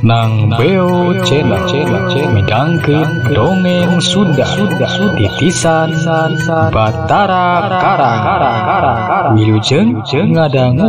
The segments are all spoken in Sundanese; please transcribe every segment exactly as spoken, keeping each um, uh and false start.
Nang Beo Cena midangkeun dongeng Sunda titisan Batara Karang wilujeng ngadangu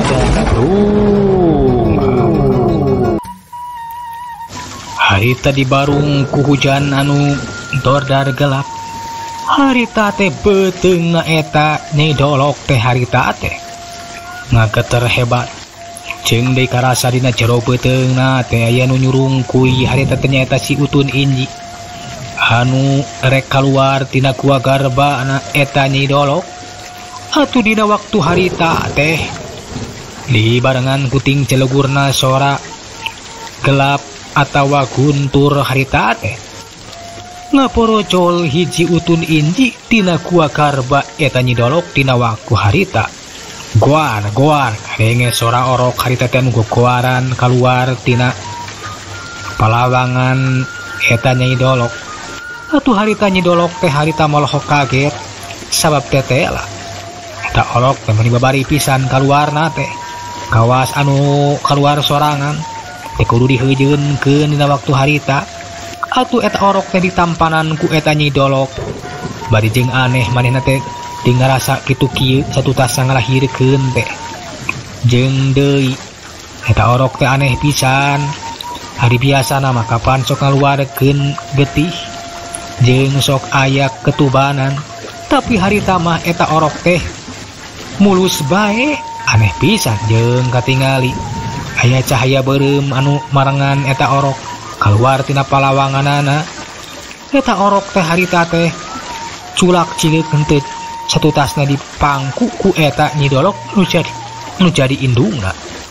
harita dibarung ku hujan anu dordar gelap. Harita teh beteung ngaeta Nyai Dolok teh harita teh ngageter hebat. Jeung deui karasa dina jero beuteungna teh aya nu nyurung kuy harita teh nyaeta si Utun Inji anu rek kaluar tina gua garba na eta Nyai Dolok. Atuh dina waktu harita teh dibarengan kuting celegurna sora gelap atawa guntur harita teh ngaporocol hiji Utun Inji tina gua garba eta Nyai Dolok dina waktu harita. Goar, goar, kadenge sora orok harita teh anu gogoaran kaluar tina palawangan eta Nyai Dolok. Atuh harita Nyai Dolok teh harita molohok kaget sabab teh lah eta orok teh meuni babari pisan kaluarna teh kawas anu kaluar sorangan teh kudu diheujeunkeun dina waktu harita. Atuh eta orok teh ditampanan ku eta Nyai Dolok bari jeung aneh manehna teh di ngarasa kitu kieu satu tasa ngalahirkeun teh jeung deui eta orok teh aneh pisan. Hari biasana mah kapan sok ngaluarkeun getih jeung sok aya ketubanan, tapi harita mah eta orok teh mulus bae. Aneh pisan jeung katingali aya cahaya beureum anu marengan eta orok kaluar tina palawanganana. Eta orok teh harita teh culak cileuk henteu satu tasna dipangku ku eta Nyai Dolok nu jadi nu jadi indungna.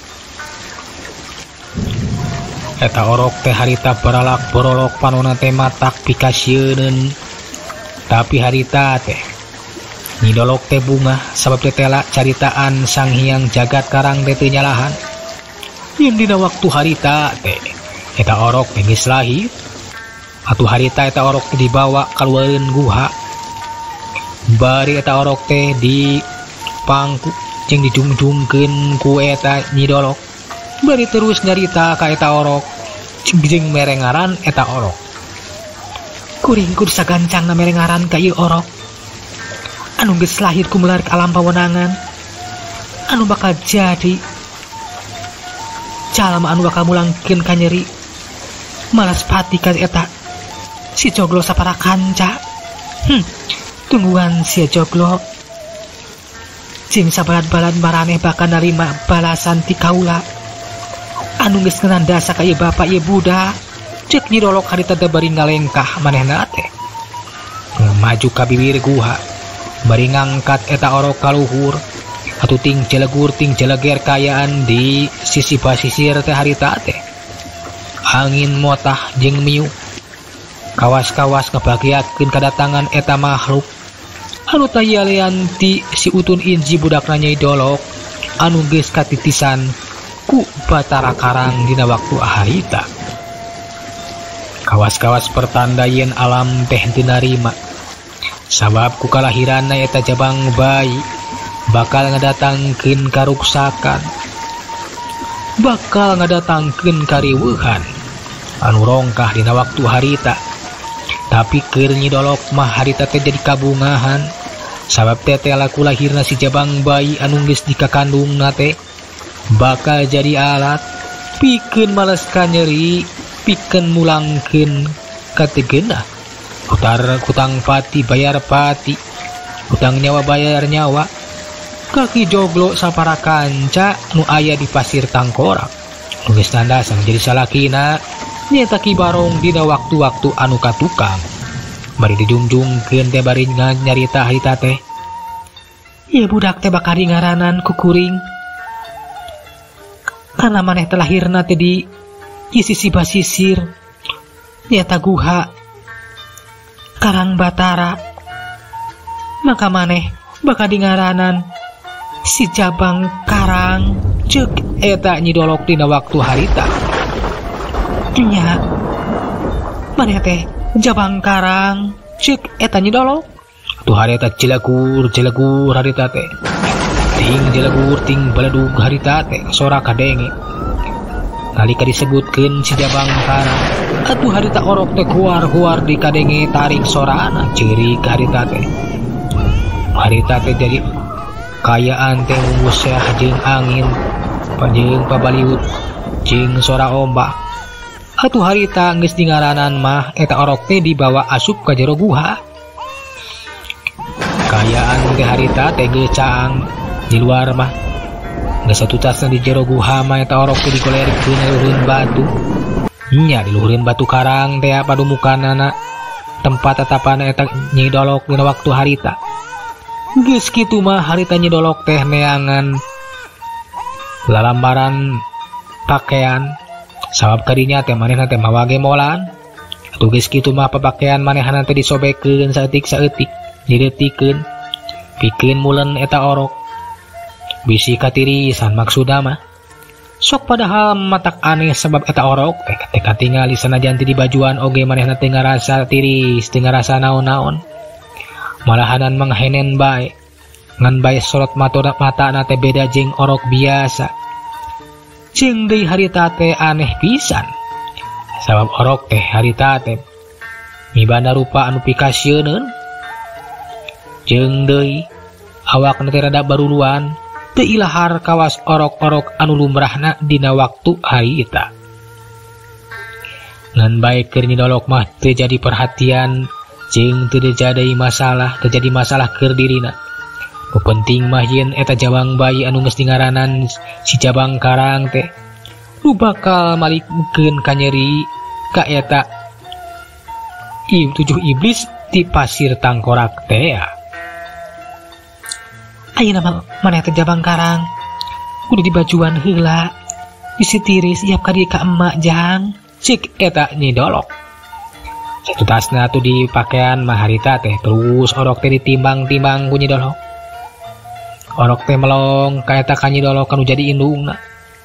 Eta orok teh harita baralak borolok panonna teh matak pikasieun, tapi harita teh Nyai Dolok teh bunga sabab teh tela caritaan Sang Hyang Jagat Karang teh teu nyalahan. Yen dina waktu harita teh eta orok teh geus lahir. Atuh harita eta orok teh dibawa kaluareun guha. Bari eta orok teh di pangku jeung dijungjungkeun ku eta Nyai Dolok. Bari terus nyarita ka eta orok jeung merengaran eta orok. Kuring kudu sagancangna merengaran ka ieu orok anu geus lahir kumelar ka alam pawenangan, anu bakal jadi jalma anu bakal mulangkeun ka nyeri malas pati ka eta si joglo sapara kanca. Hmm tungguan sia joglo jeung sabalad-balad maraneh bakal narima balasan ti kaula anu geus nganandasa ka ieu bapa ieu budak. Ceuk Nyai Dolok harita teh bari ngalengkah manehna teh maju ka bibir guha bari ngangkat eta orok ka luhur. Atuh ting jelegur ting jeleger kayaan di sisi basisir teh harita teh angin motah jeung miuk kawas-kawas ngabagiakeun kadatangan eta makhluk anu tayalean ti si Utun Inji budakna Nyai Dolok anu geus katitisan ku Batara Karang dina waktu harita. Kawas-kawas pertanda yen alam teh teu narima sabab ku kalahiranna eta jabang bayi bakal ngadatangkeun karuksakan, bakal ngadatangkeun kariweuhan anu rongkah dina waktu harita. Tapi keur Nyai Dolok mah harita teh jadi kabungahan sabab teh teh laku lahirna si jabang bayi anu geus dikakandungna teh bakal jadi alat pikeun males ka nyeri, pikeun mulangkeun ka teu geunah. Kutar kutang pati bayar pati, kutang nyawa bayar nyawa. Kaki joglo sapara kanca nu aya di pasir tangkorak nu geus nandasang jadi salakina nyata Ki Barong dina waktu-waktu anu katukang. Bari dijungjungkeun teh bari nyarita harita teh ieu budak teh bakal ngaranan ku kuring karena maneh teh lahirna teh di di sisi basisir nyata guha Karang Batara, maka maneh bakal ngaranan si Jabang Karang. Ceuk eta Nyai Dolok dina waktu harita nya maneh teh Jabang Karang. Ceuk eta Nyai Dolok tuh harita cilegur cilegur harita teh ting cilegur ting baledug harita teh sora kadenge nalika disebutkeun si Jabang Karang atuh harita orok teh keluar-keluar di kadenge taring sorana ceurik harita teh. Harita teh jadi kayaan teh museh jeung angin jeung pabaliut jeung sora ombak. Atuh harita geus dingaranan mah eta orok teh dibawa asup ka jero guha. Kayaan teh harita teh geus caang di luar mah geus satutasna di jero guha mah eta orok teh digolerkeun luhureun batu. Nya di luhureun batu karang teh padumukanana tempat tetapana eta Nyi Dolok dina waktu harita. Geus kitu mah harita Nyi Dolok teh neangan lalambaran pakaian sabab kadinya teh manehna teh mawage molan. Atuh geus kitu mah papakaian manehna teh disobekeun saeutik-saeutik dideutikeun pikeun mulen eta orok. Bisi katirisan maksudna mah sok padahal matak aneh sabab eta orok teh ketika tingali sanajan teu dibajuan oge manehna teh ngarasa tiris teu ngarasa naon-naon. Malahanan manghenen bae ngan bae sorot mata matana teh beda jeung orok biasa. Jeung deui harita teh aneh pisan sabab orok teh harita teh mibana rupa anu pikasieun jeung deui awakna teh rada baruluan teu ilahar kawas orok-orok anu lumrahna dina waktu harita. Ngan bae keur Nyi Dolok mah teu jadi perhatian jeung teu jadi masalah teu jadi masalah keur dirina. Nu penting mah yen eta jabang bayi anu geus dingaranan si Jabang Karang teh nu bakal malikeun kanyeri ka eta i tujuh iblis di pasir tangkorak teh. Ayeuna mah maneh teh Jabang Karang kudu dibajuan heula bisi tiris iap ka dieu ka emak jang cik eta Nyi Dolok. Satutasna tuh di pakaian mah harita teh terus orok teh ditimbang-timbang ku Nyi Dolok. Orok teh melong ka eta ka Nyi Dolok kanu jadi indungna.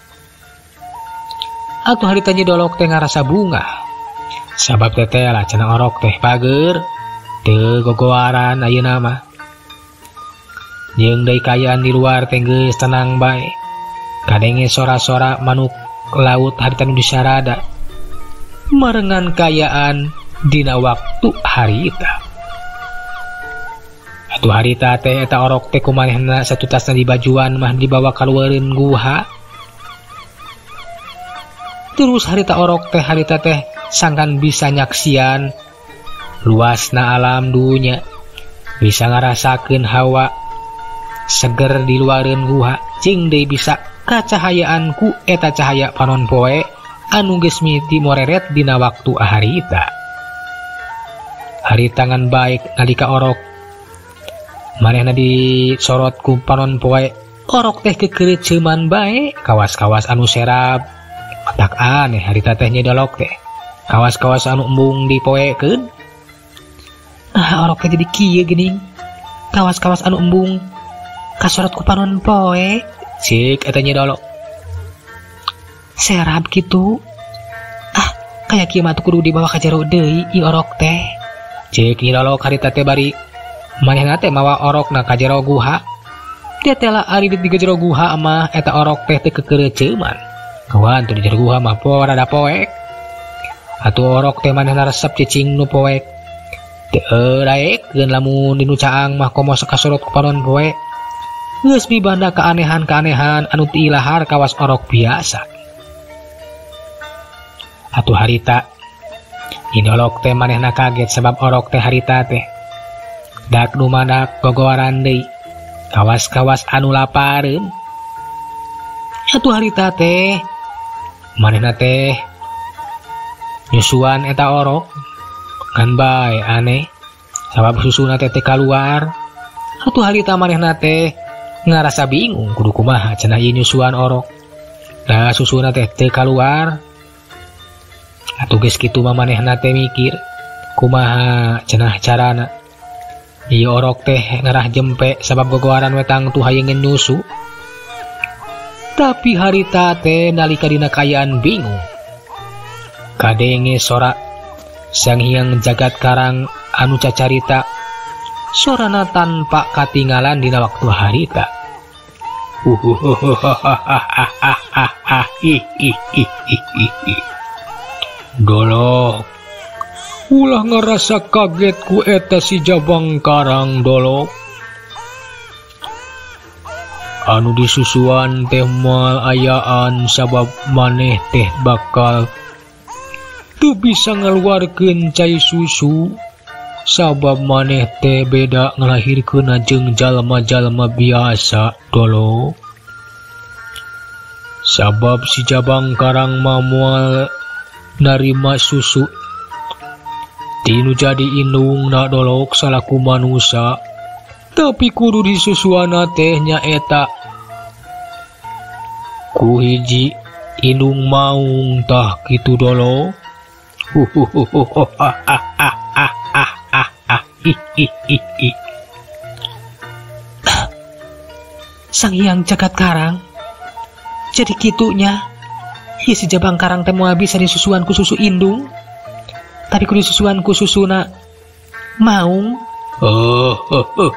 Atuh harita Nyi Dolok teh ngarasa bunga sabab teteh lah cenah orok teh pager teu gogoaran ayeuna mah. Jeung deui kayaan di luar teh geus tenang bae. Kadenge sora-sora manuk laut harita nu disarada. Marengan kayaan dina waktu harita. Atuh harita teh eta orok teh kumanehna satutasna di bajuan mah dibawa kaluareun guha. Terus harita orok teh harita teh sangkan bisa nyaksian luasna alam dunya, bisa ngarasakeun hawa seger di luareun guha jeung deui bisa kacahayaan ku eta cahaya panon poe anu geus miti moreret dina waktu harita. Harita ngan baik nalika orok manehna disorot ku panon poe orok teh kekeureuh ceuman bae kawas-kawas anu serab. Matak aneh harita teh Nyi Dolok teh kawas-kawas anu embung dipoekeun. Nah orok teh jadi kieu geuning kawas-kawas anu embung kasorot ku panon poe cik eta Nyi Dolok. Serab gitu ah kayak kieu mah kudu dibawa ka jero deui ieu orok teh cik Nyi Dolok harita teh bari manehna teh mawa orokna ka jero guha. Dia teh ari di jero guha mah eta orok teh teu kekeureuh ceuman kawan tuh di jero guha mah poe rada poek. Atuh orok teh manehna resep cicing nu poek teu daekeun lamun dinu caang mah komo kasorot ku panon poe. Geus mibanda keanehan-keanehan anu teu ilahar kawas orok biasa. Atuh harita Nyi Dolok teh manehna kaget sabab orok teh harita teh dak dumadak gogoaran deui kawas-kawas anu lapareun. Atuh harita teh manehna teh nyusuan eta orok kan bae aneh sabab susuna teh teh kaluar. Atuh harita manehna teh ngarasa bingung kudu kumaha cenah ieu nyusuan orok da susuna teh teu kaluar. Atuh geus kitu mah manehna teh mikir kumaha cenah carana ieu orok teh ngarah jempe sabab gogoaran wetang tuh hayeungeun nyusu. Tapi harita teh nalika dina kayaan bingung kadenge sora Sang Hyang Jagat Karang anu cacarita sorana tanpa katinggalan dina waktu harita. Dolok, ulah ngerasa kaget ku eta si Jabang Karang Dolok. Anu disusuan teh moal ayaan sabab maneh teh bakal teu bisa ngaluarkeun cai susu sabab maneh teh beda ngalahirkeun jeung jalma-jalma biasa Dolok. Sabab si Jabang Karang mah moal narima susu tinu jadi indungna Dolok salaku manusia, tapi kudu disusuana teh nyaeta ku hiji indung maung tah kitu Dolok. Sang Hyang Jagat Karang, jadi kitunya ieu si Jabang Karang teh moal bisa disusuan ku susu indung, tapi ku disusuan ku susuna maung. Oh, oh, oh,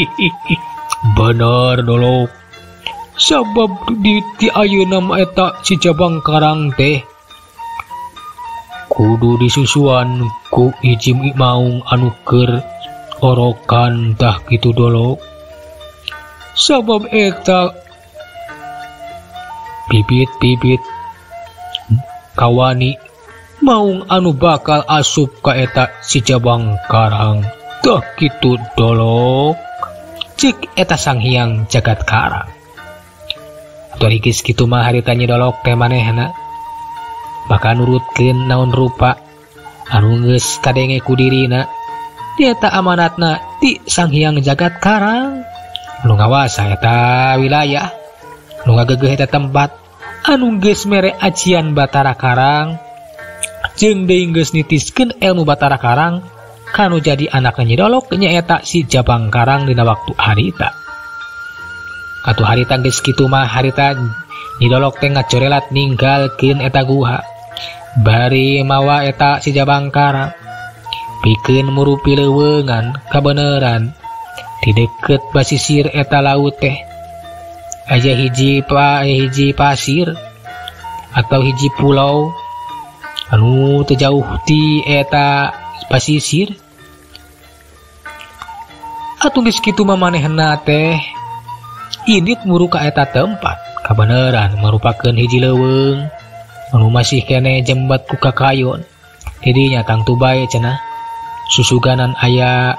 bener Dolok. Sabab di ti ayeuna mah eta si Jabang Karang teh kudu disusuan ku hiji maung anu keur orokan tah kitu Dolok. Sabab eta bibit-bibit kawani maung anu bakal asup ka eta si Jabang Karang tah kitu Dolok. Cik eta Sang Hyang Jagat Karang. Dorikis kitu mah harita Nyi Dolok teh manehna bakal nurutkeun naon rupa anu geus kadenge ku dirina. Eta amanatna ti Sang Hyang Jagat Karang nu ngawasa eta wilayah, nu ngageugeuh eta tempat anu geus mere ajian Batara Karang jeung deui geus nitiskeun ilmu Batara Karang kanu jadi anakna Nyi Dolok nyaeta si Jabang Karang dina waktu harita. Atuh harita geus kitu mah harita Nyi Dolok teh ngacorelat ninggalkeun eta guha. Bari mawa eta si Jabang Karang pikeun murupi leuweungan kabeneran di deket basisir eta laut teh aya hiji pa hiji pasir atau hiji pulau anu teu jauh ti eta basisir. Atuh geus kitu mah manehna teh indit muru ka eta tempat kabeneran merupakeun hiji leuweung anu masih kene jembat ku kakayon. Didinya tang tubai cenah susuganan aya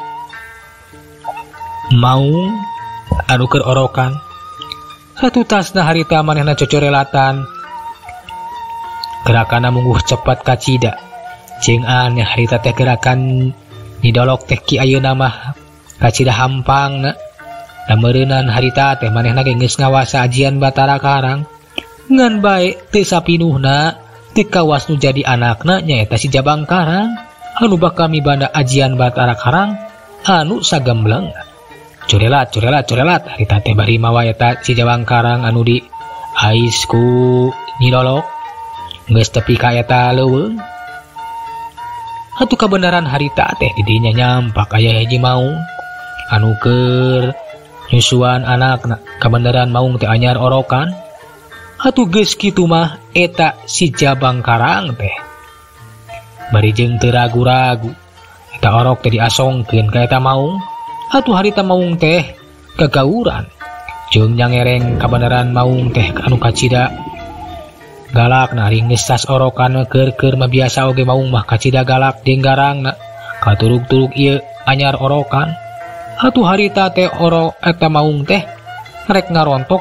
maung anu keur orokan. Satu tasna harita manehna cocorelatan gerakanna mungguh cepat kacida jeung aneh harita teh gerakan Nyi Dolok teh ki ayeuna mah kacida hampangna. Lameureunnan harita teh manehna geus ngawasa ajian Batara Karang ngan bae teu sapinuhna teu kawas nu jadi anakna nyaeta si Jabang Karang anu bakal mibanda ajian Batara Karang anu sagembleng. Corelat corelat corelat harita teh bari mawa eta si Jabang Karang anu di ais ku Nyi Dolok geus tepi ka eta leuweung. Atuh kabenaran harita teh di dinya nyampak aya hiji maung anu keur nyusuan anakna kabeneran maung teh anyar orokan. Atuh geus kitu mah eta si Jabang Karang teh bari jeung teu ragu-ragu eta orok teh diasongkeun ka eta maung. Atuh harita maung teh gagauran jeung nyangereng kabeneran maung teh anu kacida galak na ring geus tas orokan keur-keur mah biasa oge maung mah kacida galak jeung garangna katurug-turug ieu anyar orokan. Atuh harita teh oro eta maung teh rek ngarontok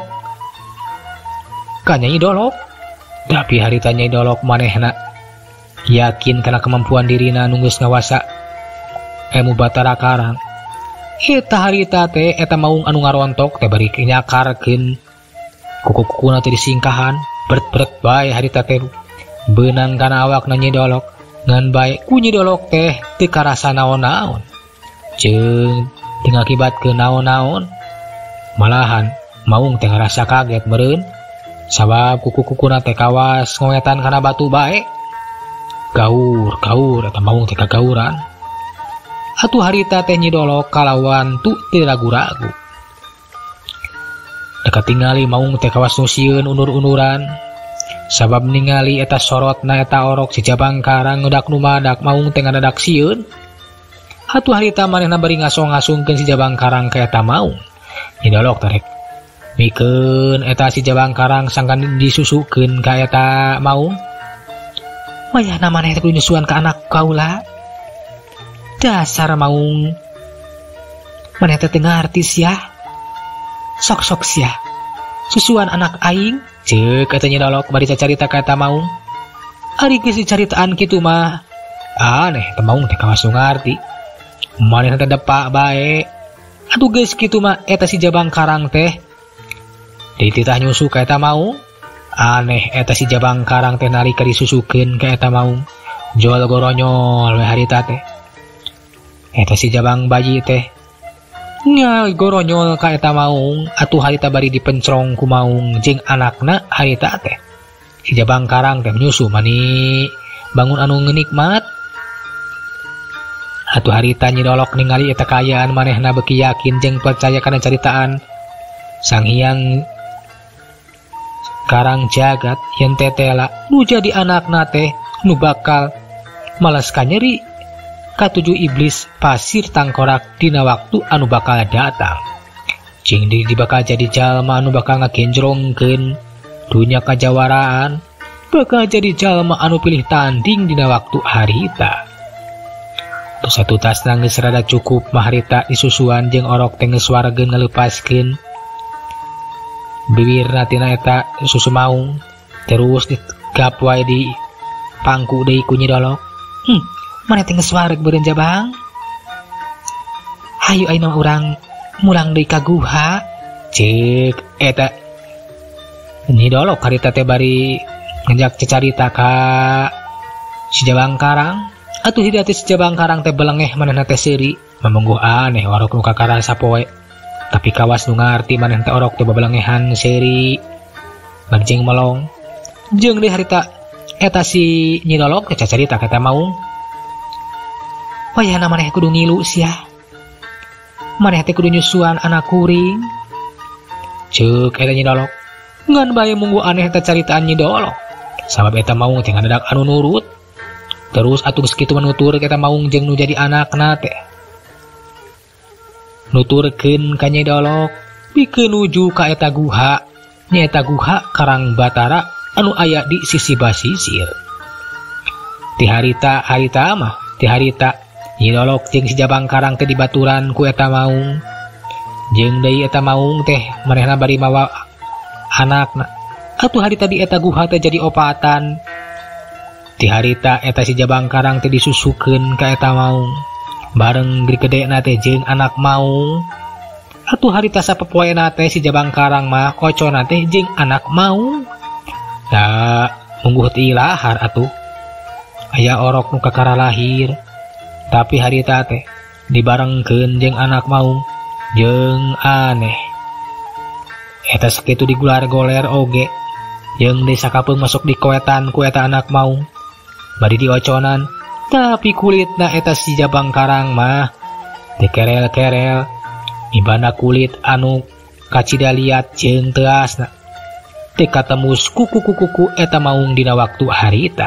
ka Nyai Dolok. Tapi harita Nyai Dolok manehna yakin kana kemampuan dirina nu geus ngawasa ilmu Batara Karang. Eta harita teh eta maung anu ngarontok teh bari nyakarkeun kuku-kukuna teh disingkahan beret-beret bae harita teh beunang kana awakna Nyai Dolok ngan bae ku Nyai Dolok teh teu karasa naon-naon jeung teu ngakibatkeun naon-naon. Malahan maung teh ngarasa kaget meureun sabab kuku-kukuna teh kawas ngoetan kana batu bae. Gaur gaur eta maung teh kagauran. Atuh harita teh Nyi Dolok kalawan tu teu ragu-ragu dekat tingali maung teh kawas nusieun unur-unuran sabab ningali eta sorotna eta orok si Jabangkarang ngedak numadak maung teh ngadadak sieun. Atuh harita manehna bari ngasong-ngasungkeun si Jabangkarang ka eta maung. Nyidolok tarek mikeun eta si Jabangkarang sangkan disusukeun ka eta maung. Wayahna maneh teh nyusuan ka anak kaula. Dasar maung maneh teh teu ngarti sia. Sok-sok sia. Susuan anak aing, ceuk eta Nyidolok bari cacarita ka eta maung. Ari geus dicaritaan kitu mah aneh teh maung teh kawas ngarti. Manehna teh depak bae. Atuh geus kitu mah eta si Jabangkarang teh dititah nyusu ka eta maung. Aneh eta si Jabangkarang teh nalika disusukeun ka eta maung jol goronyol we harita teh. Eta si Jabang bayi teh nya goronyol ka eta maung atuh harita bari dipencrong ku maung jeung anakna harita teh. Si Jabangkarang teh nyusu mani bangun anu ngenikmat. Atuh harita Nyidolok ningali eta kaayaan manehna beuki yakin jeung percaya kana caritaan Sang Hyang Karang Jagat yen tetela nu jadi anakna teh nu bakal malas kanyeri katujuh iblis pasir tangkorak dina waktu anu bakal datang. Jeung di bakal jadi jalma anu bakal ngagenjrongkeun dunya kajawaraan, bakal jadi jalma anu pilih tanding dina waktu harita. Terus satu tas nangis rada cukup mah harita disusuan jeung orok teh geus wargeun ngalepaskeun bibirna tina eta susu maung. Terus digap wae di pangku deui ku Nyidolok. Hmm, maneh teh geus wareg beureun Jabang. Hayu ayeuna urang mulang deui ka guha. Ceuk eta Nyidolok harita teh bari ngejak cecarita ka si Jabangkarang. Atuh hideung si Jabangkarang teh belengeh manehna teh seuri mamungguh aneh orok nu kakara sapoe. Tapi kawas nu ngarti maneh teh orok teh babelengehan seuri barjing melong. Jeung deui harita eta si Nyidolok teh cacarita ka eta maung. Wayahna maneh kudu ngilu sia. Maneh teh kudu nyusuan anak kuring. Ceuk eta Nyidolok. Ngan bae munggu aneh teh caritaan Nyidolok. Sabab eta maung teh ngadadak anu nurut. Terus atuh geus kitu nutur eta maung jeung nu jadi anakna teh. Nuturkeun ka Nyidolok pikeun nuju ka eta guha. Nya eta guha Karang Batara anu aya di sisi basisir. Ti harita harita mah ti harita Nyidolok jeung si Jabangkarang teh dibaturan ku eta maung. Jeung deui eta maung teh manehna bari mawa anakna. Atuh harita di eta guha teh jadi opatan. Ti harita eta si Jabangkarang teh disusukeun ka eta maung bareng gedena teh jeung anak maung. Atuh harita sapopoena teh si Jabangkarang mah kocona teh jeung anak maung. Da mungguh ti ilahar atuh aya orok nu kakara lahir. Tapi harita teh dibarengkeun jeung anak maung jeung aneh eta sakitu digular goler oge jeung deui sakapeung masuk di koetan ku eta anak maung bari dioconan. Tapi kulitna eta si Jabangkarang mah dikerel-kerel ibana kulit anu kacida liat jeung teasna teh katembus kuku-kuku eta maung dina waktu harita.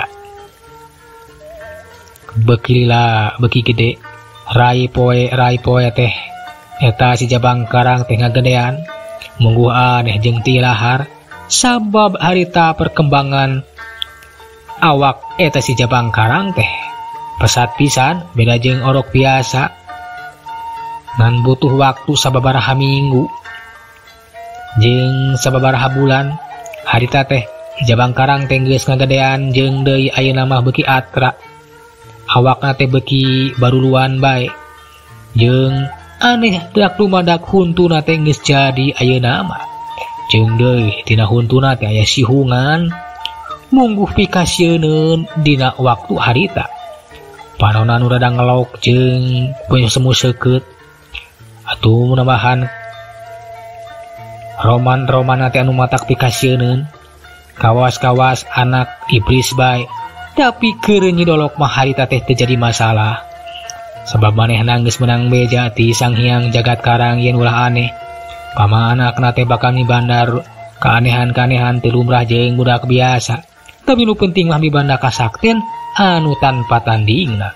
Beuki lila beuki gede rai poe rai poe teh eta si Jabangkarang teh ngagedean mungguh aneh jeung ti lahar sabab harita perkembangan awak eta si Jabangkarang teh pesat pisan beda jeung orok biasa. Ngan butuh waktu sababaraha minggu jeung sababaraha bulan harita teh Jabangkarang teh geus ngagedean jeung deui ayeuna mah beuki atra. Awakna teh beuki baruluan bae jeung aneh dak lumadak huntuna teh geus jadi ayeuna mah. Jeung deui tina huntuna teh aya sihungan mungguh pikasieun dina waktu harita. Panonna nu rada ngelok jeung punya semu seukeut. Atuh munabahan roman-roman teh anu matak pikasieun kawas-kawas anak iblis bae. Tapi keur Nyidolok mah harita teh teu jadi masalah. Sabab manehna geus menang beja ti Sang Hyang Jagat Karang yen ulah aneh pamana anak teh bakal mibandar keanehan-keanehan teu lumrah jeung budak biasa. Tapi nu penting mah mibanda kasakten anu tanpa tandingna.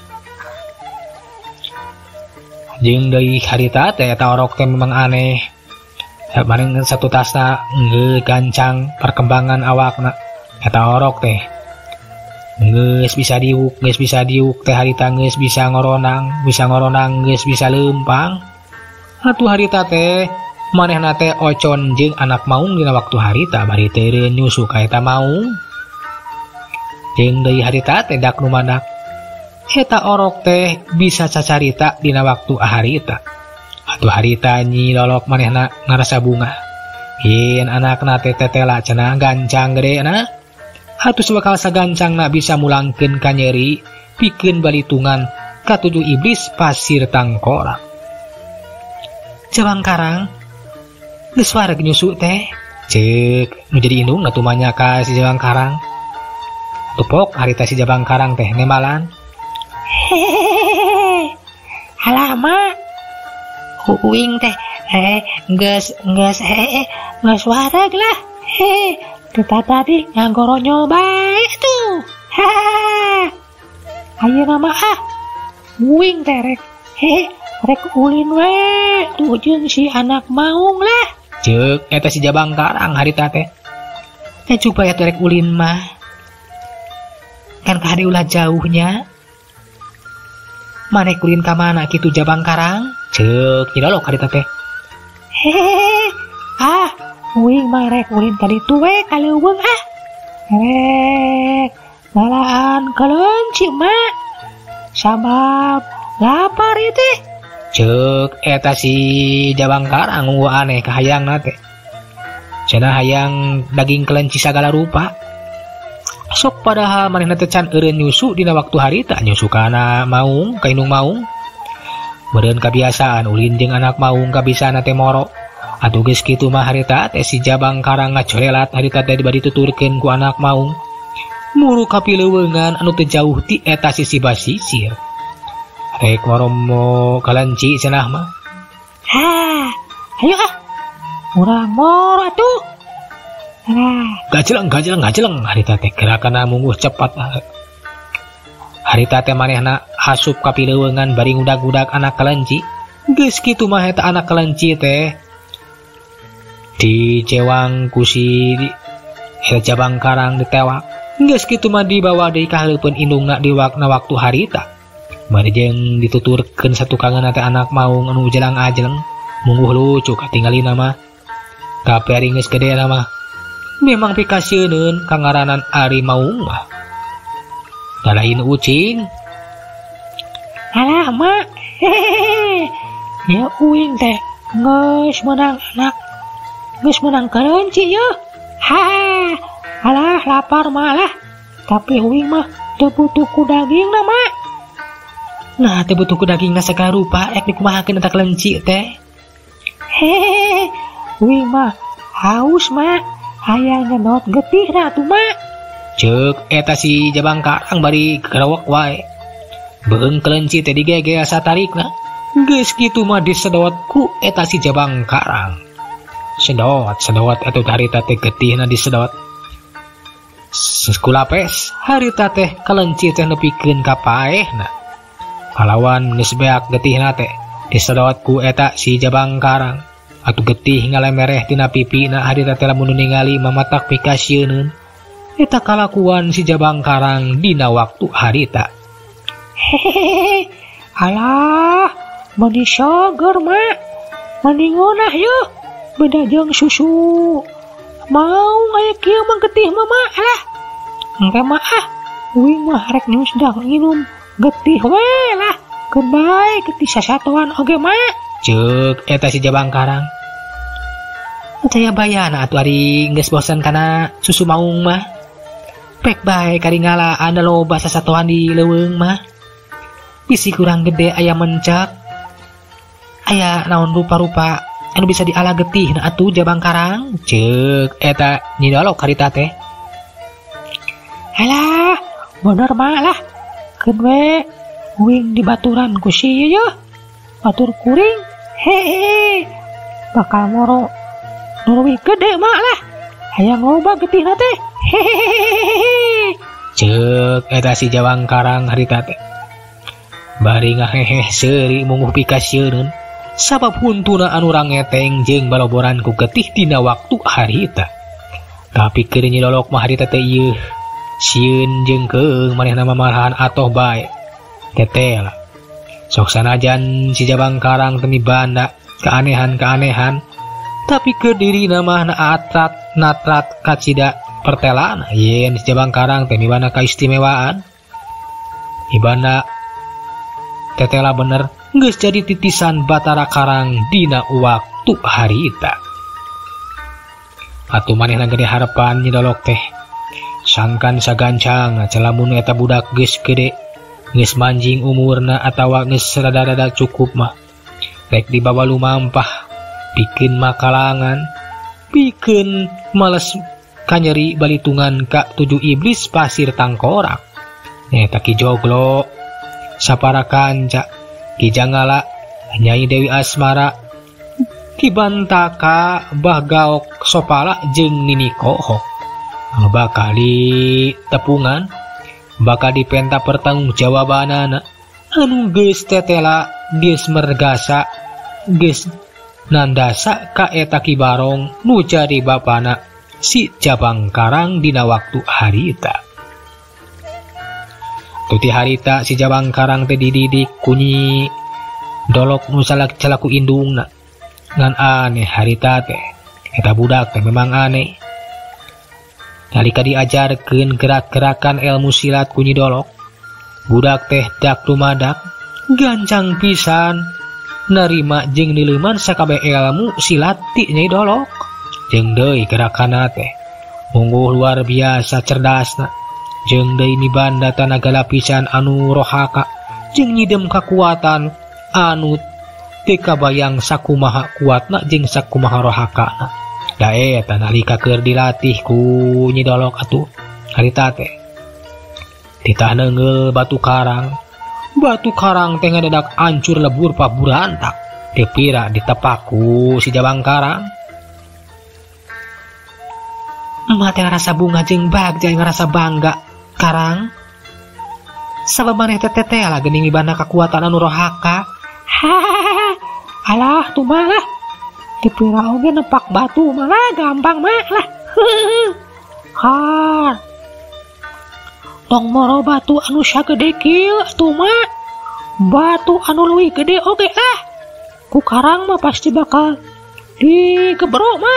Jeung deui harita teh eta orok teh memang aneh. Maring satu tasna nggancang perkembangan awakna. Eta orok teh geus bisa diuk, geus bisa diuk teh harita geus bisa ngoronang, bisa ngoronang geus bisa leumpang. Atuh harita teh manehna teh ocon jeung anak maung dina waktu harita bari teureun nyusu ka eta maung. Jeung deui harita teh dak nu mandak eta orok teh bisa cacarita dina waktu harita. Atuh harita nyi lolok manehna ngarasa bunga. Yen anakna teh tetela cenah gancang gedena. Atuh sabakal sagancangna bisa mulangkeun ka nyeri pikeun balitungan ka tujuh iblis pasir tangkorak. Jabang karang geus wareg nyusu teh ceuk nu jadi indung atuh manya ka si jabang karang. Tupok harita si jabang karang teh nemalan. Hehehe. Alah mak. Uing teh eh geus geus eh geus wareg lah. He, kita tadi nganggoronyol bae tuh. Ha. Ayeuna mah ah. Uing teh rek. He, rek ulin we tuh jeung si anak maung lah. Ceuk eta si jabang karang harita teh. Eh coba ya rek ulin mah. Kan kahadi ulah jauhnya. Maneh kulin ka mana kitu jabang karang? Ceuk nyidolok harita teh. Hehehe. Ah, uing mah rek ulin ka ditu we ka leuweung ah. Rek ngalaan kelenci mak. Sabab lapar ieu teh. Ceuk eta si jabang karang nu aneh ka hayangna teh. Cenah hayang daging kelenci sagala rupa. Sok padahal manehna teh can eureun nyusu dina waktu harita nyusu kana maung ka indung maung. Meureun kabiasaan ulin jeung anak maung kabisana teh moro. Atuh geus kitu mah harita teh si jabang karang ngacorelat harita teh dibari tuturkeun ku anak maung. Muru kapileuweungan anu teu jauh ti eta sisi basisir. Rek moromo kalenci cenah mah. Ha, ayo ah. Urang moro atuh. Nah, gajeleng gajeleng gajeleng harita teh gerakana mungguh cepat. Harita teh manehna hasup ka pileuweungan bari ngudag-udag anak kelenci. Geus kitu mah eta anak kelenci teh dicewang ku si eta jabang karang ditewak. Geus kitu mah dibawa deui ka haleupeun indungna di wakna waktu harita. Bari jeung dituturkeun satukangeun teh anak maung anu jelang-ajeleng mungguh lucu katinggalina mah. Kaperi geus gedena mah memang pikasieun kangaranan Ari Maung mah. Da lain ucing. Alah mak. Hehehe. Ya uing teh geus menang anak. Geus menang kelenci yeuh. Ha. Alah lapar malah. Tapi uing mah teu butuh ku dagingna mak. Nah, teu butuh ku dagingna sagala rupa ek dikumahakeun eta kelenci teh. Hehehe. Uing mah haus mak. Hayang nyedot getih dah tuh mak. Ceuk eta si jabang karang bari kerawak wae. Beung kelenci teh digege satarikna. Geus kitu mah disedot ku eta si jabang karang. Sedot, sedot atuh harita teh getihna disedot. Sekulapes harita teh kelenci teh nepikeun ka paehna. Kalawan geus beak getihna teh disedot ku eta si jabang karang. Atuh getih ngalemereh tina pipina harita teh lamun ningali mamatak pikasieun. Eta kalakuan si jabang karang dina waktu harita. Hehehe. Alah, mani seger mak. Mani ngonah yeuh. Beda jeung susu. Mau aya kieu mah getih mah mak alah. Engke mah ah. Uing mah rek nyusdak nginum getih we lah. Keun bae getih sasatoan oge mak. Ceuk eta si jabang karang. Percaya bayana atuh ari geus bosan kana susu maung mah. Pek bae karingala anda loba sasatoan di leuweung mah. Bisi kurang gede aya mencak. Aya naon rupa-rupa anu bisa diala getih na atuh jabang karang. Ceuk eta nyidolok harita teh. Alah, bener mah lah. Keun we uing dibaturan ku si yeuh. Batur kuring. Hehehe. bakal moro nurwi gede mak lah hayang loba getih nate hehehe ceuk eta si jawang karang harita teh bari ngahehe seuri munguh pikasieun sabab huntuna anu rangeteng jeung baloboran ku getih dina waktu harita tapi keur nyilolok mah harita teh ieu sieun jeung keung manehna mamarahan atoh bae tetela sok sanajan si jabang karang teu mibanda keanehan-keanehan tapi keur dirina mah naatrat natrat kacida pertelaan yen si jabang karang teh mibanda kaistimewaan ibanda tetela bener geus jadi titisan Batara Karang dina waktu harita atuh manehna gede harapan nyidolok teh sangkan sagancang calamun eta budak geus gede geus manjing umurna atawa geus rada-rada cukup mah rek dibawa lumampah pikeun makalangan pikeun males kanyeri balitungan ka tujuh iblis pasir tangkorak eta ki joglo sapara kanca ki janggala Nyai Dewi Asmara ki bantaka Bah Gaok Sopala jeung Nini Kohok anu bakal di tepungan bakal dipenta pertanggung jawabanana anu geus tetela geus mergasa geus nandasa ka eta ki barong nu jadi bapana si Jabang Karang dina waktu harita tuti harita si Jabang Karang teh dididik kunyi dolok nu salak calaku indungna ngan aneh harita teh eta budak teh memang aneh nalika diajarkeun gerak-gerakan ilmu silat kunyi dolok budak teh dak lumadak gancang pisan narima jeung nileuman sakabeh ilmu silat ti Nyai Dolok jeung deui gerakanna teh mungguh luar biasa cerdasna jeung deui mibanda tanaga lapisan anu rohaka jeung nyidem kakuatan anu teu kabayang sakumaha kuatna jeung sakumaha rohakana da eta nalika keur dilatih ku Nyai Dolok atuh harita teh titah neungeul batu karang batu karang teh ngadadak ancur lebur paburantak teu pira ditepak ku si Jabang Karang emak teh ngarasa bunga jeung bagja ngarasa bangga Karang sabab maneh teh tetela geuning mibanda kakuatan anu rohaka hahaha alah tuh mah dipira oge nepak batu malah gampang mah lah har tong moro batu anu sagede kieu atuh mah batu anu leuwih gede oge lah ku Karang mah pasti bakal digebro mah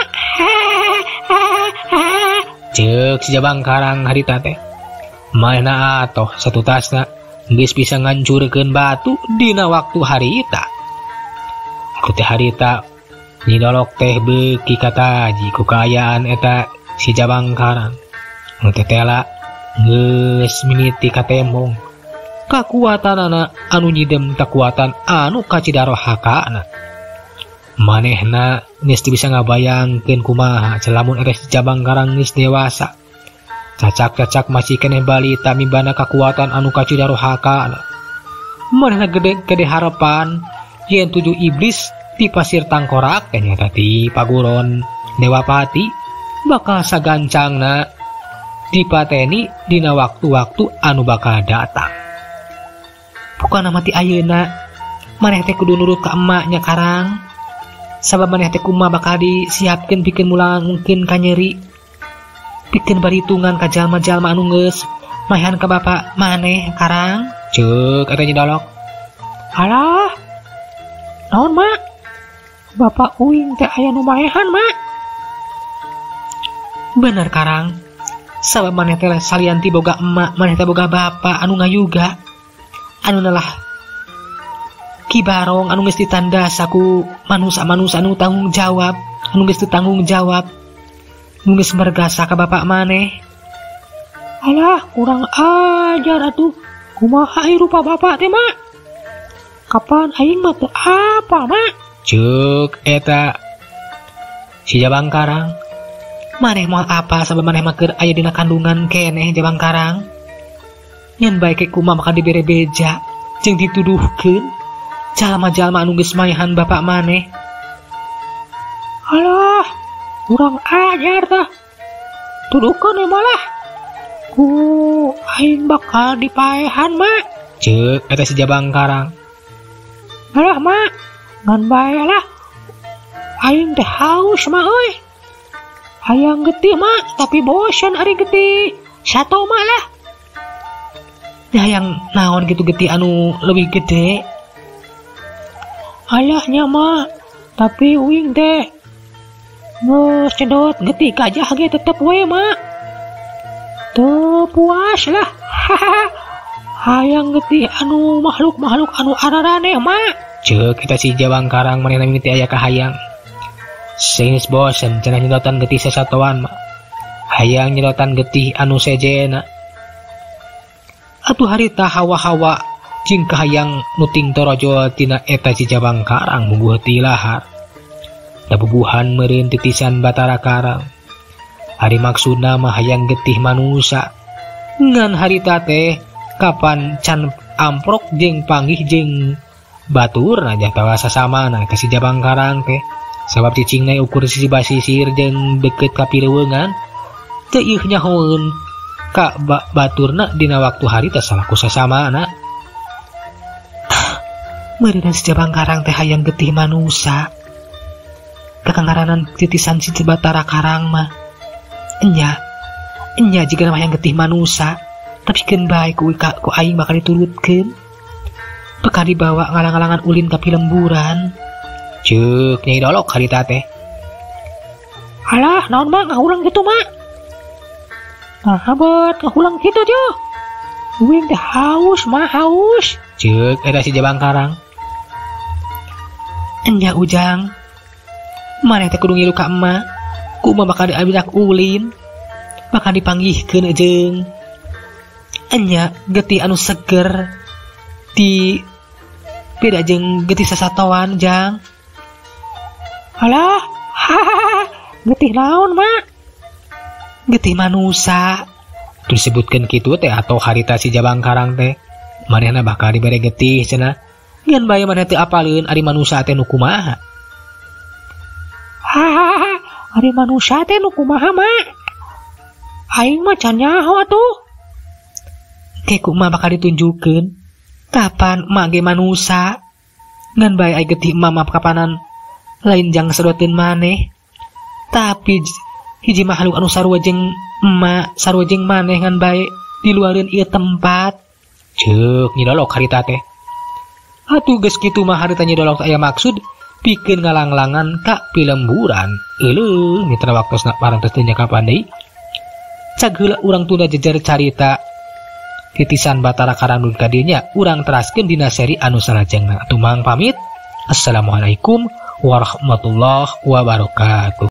ceuk si Jabang Karang harita teh manehna atoh satu tasna geus bisa ngancurkeun batu dina waktu harita aku teh harita Nyai Dolok teh beuki kataji ku kaayaan eta si Jabang Karang nu tetela geus mimiti katembong kakuatanana anu nyidem takuatan anu kacida rohakana manehna geus teu bisa ngabayangkeun kumaha celamun eta si Jabang Karang geus dewasa cacak-cacak masih keneh balita mibana kakuatan anu kacida rohakana manehna gede-gede harapan yen tujuh iblis di pasir tangkorak ternyata di paguron Dewapati bakal sagancangna dipateni dina waktu-waktu anu bakal datang pokona mati ayeuna maneh teh kudu nurut ka emaknya Karang sabab maneh teh kumaha bakal disiapkeun pikeun mulang mungkin kanyeri pikeun baritungan ka jalma-jalma anu geus maehan ka bapak maneh Karang ceuk eta Nyai Dolok alah naon mak bapak uing teh aya nu maehan mak bener Karang sabab maneh teh salianti boga emak maneh teh boga bapak anu ngayuga anu nalah kibarong anu geus ditandasa ku manusa-manusa anu tanggung jawab anu geus tanggung jawab anu geus mergasa ka bapak maneh alah kurang ajar atuh kumaha ieu rupa bapak teh mak kapan aing mah teu apa mak ceuk eta si Jabang Karang maneh moal apa sabab maneh mah keur aya dina kandungan keneh Jabang Karang nyen bae ke kumaha bakal dibere beja jeung dituduhkeun jalma-jalma anu geus maehan bapak maneh kurang ajar tah. Tuduhkeun malah ku aing bakal dipaehan mak. Ceuk eta si Jabang Karang. Alah mak, ngan bae lah. Aing teh haus mah euy. Hayang getih mak, tapi bosan ari getih. Sato mak lah. Ya yang naon gitu getih anu lebih gede. Alahnya mak, tapi uing teh nges cedot getih gajah ge tetep we mak. Teu puas lah. Hayang getih anu makhluk-makhluk anu araraneh mak. Ceuk kita si Jabang Karang manehna mimiti aya ka hayang. Seus bosen cenah nyedotan getih sasatoan mah. Hayang nyedotan getih anu sejena. Atuh harita hawa-hawa jeung kahayang nuting torojo tina eta si Jabang Karang mungguh ti lahar. Da bubuhan meureun titisan Batara Karang. Hari maksudna mah hayang getih manusa. Ngan harita teh kapan can amprok jeung panggih jeung batur aja tawa sasamana ka si Jabang Karang teh. Sabab cicingna ukur sisi basisir jeung deket ka pireuweungan teu ieu nyahoeun ka ba baturna dina waktu harita salaku sasamana. Meureun si Jabang Karang teh hayang getih manusa. Kakangaranan titisan si Batara Karang mah enya enya jika hayang getih manusa tapi keun bae ku ku aing bakal diturutkeun bakal dibawa ngalang-alangan ulin ka lemburan. Ceuk Nyai Dolok harita teh. Alah naon mah ngahulang gitu mak. Nah abot ngahulang gitu jo. Uing teh haus mah haus. Ceuk eta si Jabang Karang. Enya ujang maneh teh kudu ngilu ka emak. Ku mah bakal diabidak ulin. Bakal dipanggihkeun jeung enya getih anu seger di beda jeung getih sasatoan jang. Alah, hahaha, getih naon mak? Getih manusa. Tu disebutkeun kitu teh atau harita si Jabang Karang teh manehna bakal dibere getih cenah. Ngan bae maneh teu apaleun ari manusa teh nu kumaha. Hahaha, ari manusa teh nu kumaha mak? Aing mah can nyaho atuh. Ke ku mah bakal ditunjukkeun kapan emak ge manusa. Ngan bae ai getih emak mah kapanan lain jang sedotin maneh. Tapi hiji makhluk anu sarua jeung emak sarua jeung maneh ngan bae di luareun ieu tempat. Ceuk Nyi Dolok harita teh. Atuh geus kitu mah harita Nyi Dolok aya maksud pikeun ngalanglangan ka pilemburan. Euleuh mitra waktosna parantos teu nya kapan deui. Cag heula urang tunda jejer carita titisan Batara Karang nun ka dieu nya urang teraskeun dina seri anu salajengna. Atuh mang pamit. Assalamualaikum warahmatullahi wabarakatuh.